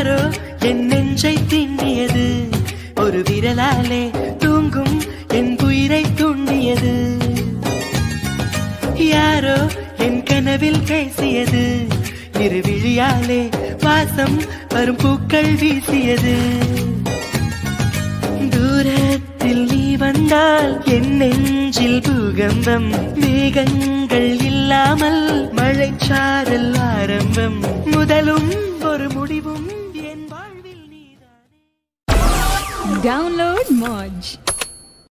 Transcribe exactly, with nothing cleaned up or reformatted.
யாரோ என் நெஞ்சை திண்ணியது, ஒரு விரலாலே தூங்கும் என் உயிரை துண்ணியது. யாரோ என் கனவில் பேசியது, இரு விழியாலே வாசம் வரும் பூக்கள் வீசியது. தூரத்தில் நீ வந்தால் என் நெஞ்சில் பூகம்பம், மேகங்கள் இல்லாமல் மழைச்சாரல் ஆரம்பம். முதலும் ஒரு முடிவும் என் வாழ்வில் நீதானே. Download Moj.